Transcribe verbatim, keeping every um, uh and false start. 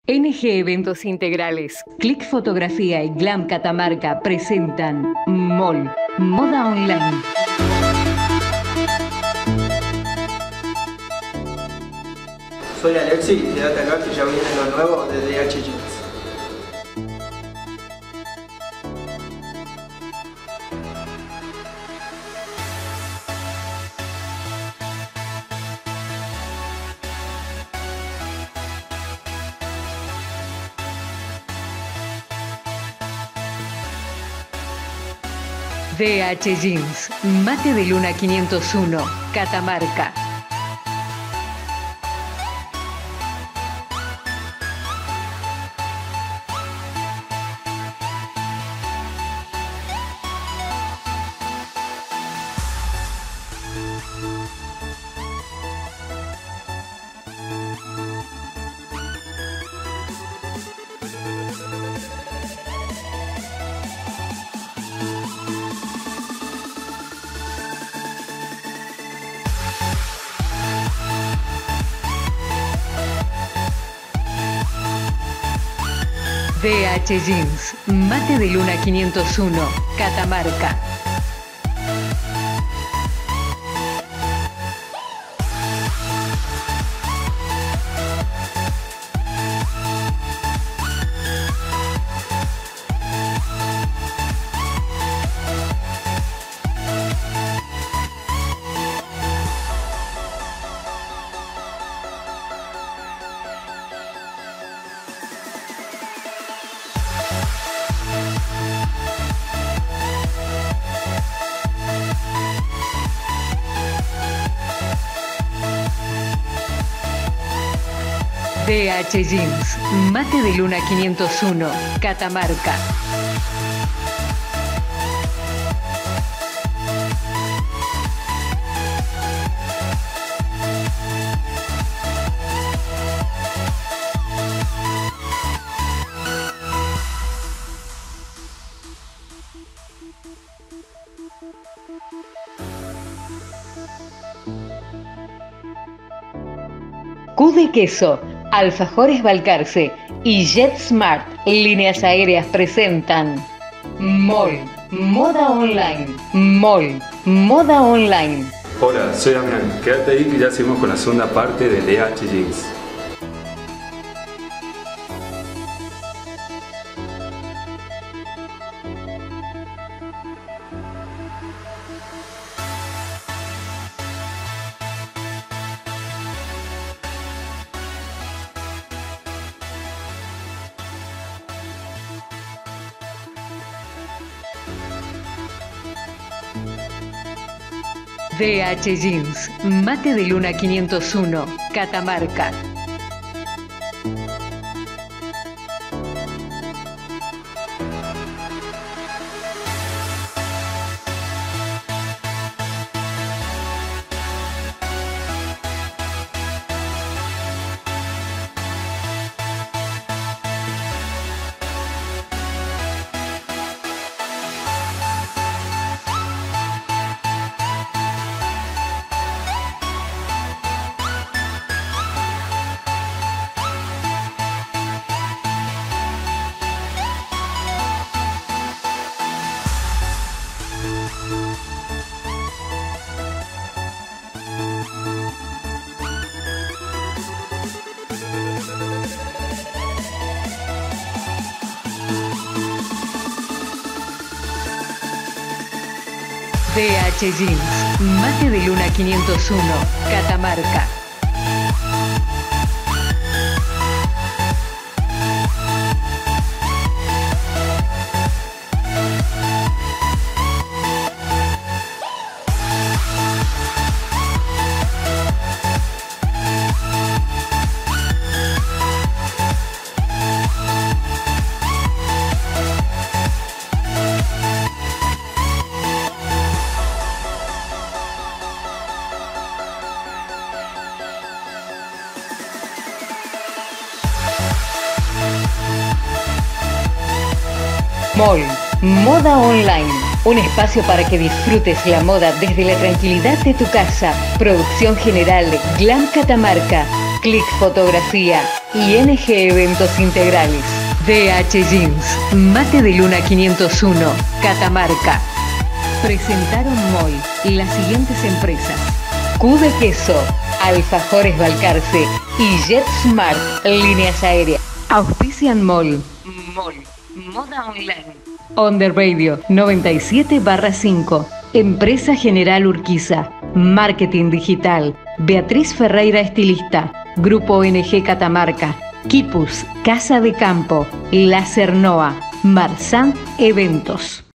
N G Eventos Integrales, Click Fotografía y Glam Catamarca presentan Mall, Moda Online. Soy Alexi y quédate acá que ya viene lo nuevo de D H Jeans. D H Jeans, Mate de Luna quinientos uno, Catamarca. D H Jeans, Mate de Luna quinientos uno, Catamarca. D H Jeans, Mate de Luna quinientos uno, Catamarca. Q de Queso, Alfajores Balcarce y JetSmart Líneas Aéreas presentan Mall, Moda Online. Mall, Moda Online. Hola, soy Damián. Quédate ahí que ya seguimos con la segunda parte de D H Jeans. D H Jeans, Mate de Luna quinientos uno, Catamarca. D H Jeans, Mate de Luna quinientos uno, Catamarca. Mall, Moda Online, un espacio para que disfrutes la moda desde la tranquilidad de tu casa. Producción general, Glam Catamarca, Click Fotografía. y N G Eventos Integrales. D H Jeans, Mate de Luna quinientos uno, Catamarca. Presentaron Mol las siguientes empresas: Q de Queso, Alfajores Balcarce y JetSmart, líneas aéreas. Auspician Mol, Mol, Moda Online. On the Radio noventa y siete barra cinco. Empresa General Urquiza. Marketing Digital. Beatriz Ferreira Estilista. Grupo N G Catamarca. Quipus, Casa de Campo. Láser Noa. Marzán Eventos.